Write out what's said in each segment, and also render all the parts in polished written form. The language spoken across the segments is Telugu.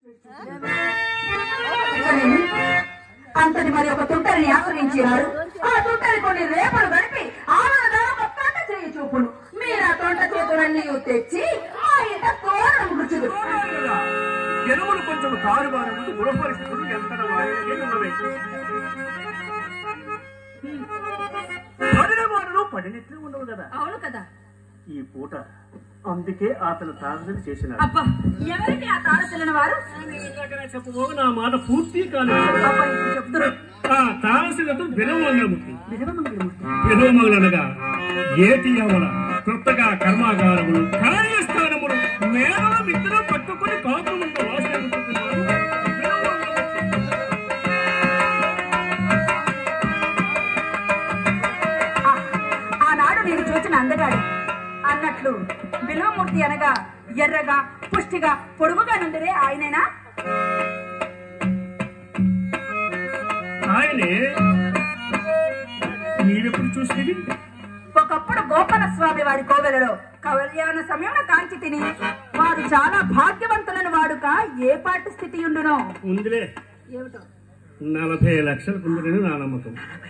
అంతటి మరి ఒక తుంటరిని ఆశ్రయించినారు. ఆ తుంటరి కొన్ని రేపలు గడిపి ఆమె చేయి చూపును మీరు ఆ తొంట చేతులన్నీ తెచ్చి మా ఇంట తోరణం గుర్చుదు. జనములు కొంచెం కారుబారు గృహ పరిస్థితులు ఎంత పడినవాడులో పడినట్లు ఉండవు కదా. అవును కదా. ఈ పూట అందుకే అతను తారసలు చేసినాడు. అబ్బా, ఎవరికి ఆ తారసలిన వారు? చెప్పబోగు నా మాట పూర్తి కాలేదు. తారసలతో వినవమంగళమూర్తి. వినవమంగళనగా ఏటి అవల కొత్తగా కర్మాగారములు కార్యస్థానములు మేళ మిత్రులు పట్టుకుని కాపులు ఆనాడు నేను చూసిన అందగాడు అన్నట్లు విలువమూర్తి అనగా ఎర్రగా పుష్టిగా పొడుగుగా నుండిరే ఆయనేనా? ఆయనే. మీరెప్పుడు చూసేది? ఒకప్పుడు గోపాల స్వామి వారి కోవెలలో కళ్యాణ సమయం కాంచి తిని వారు చాలా భాగ్యవంతులను వాడుక ఏ పాటి స్థితి ఉండునో ఉందిలే. ఏమిటో 40 లక్షల కుందరని నా నమ్మకం.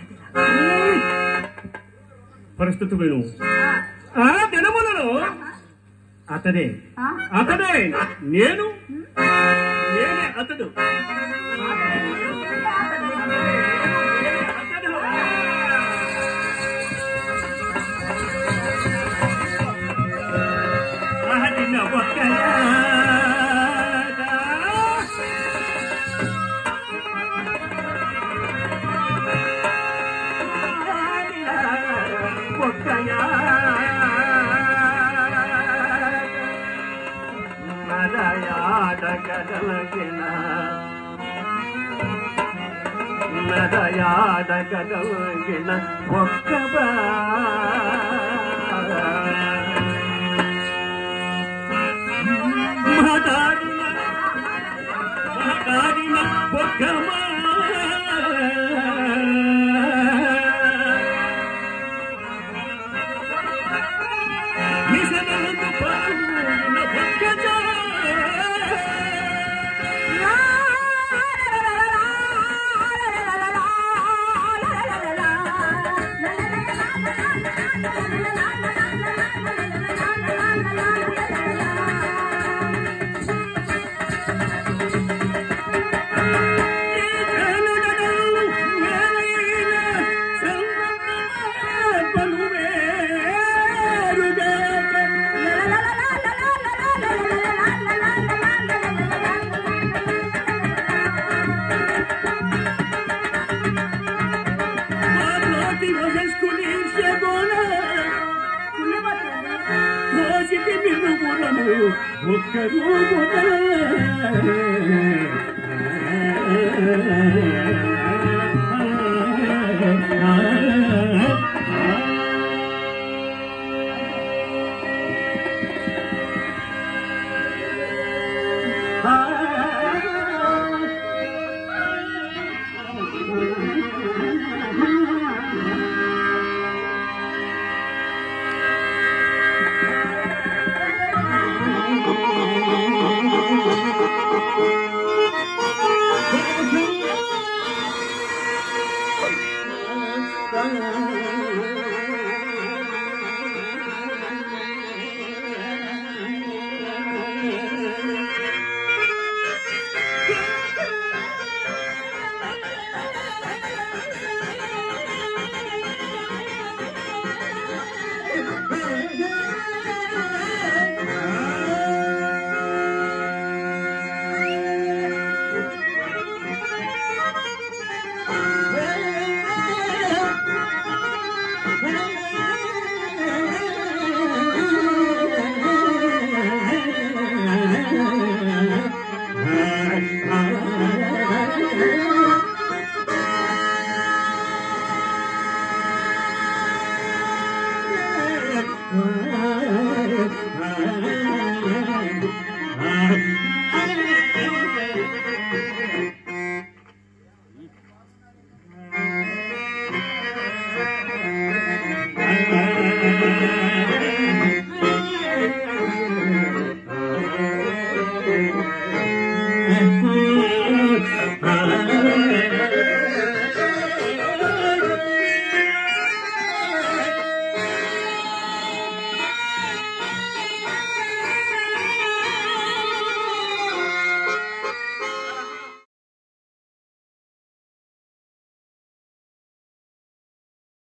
పరిస్థితి విను. ఆ దినములలో అతడే నేను నేనే అతడు. నదయాడగలిగిన ఒక్కబా మాట్లాడిన ఒక్కమా మిషనందు పాల్గొన్న ఒక్కజా ఒక్క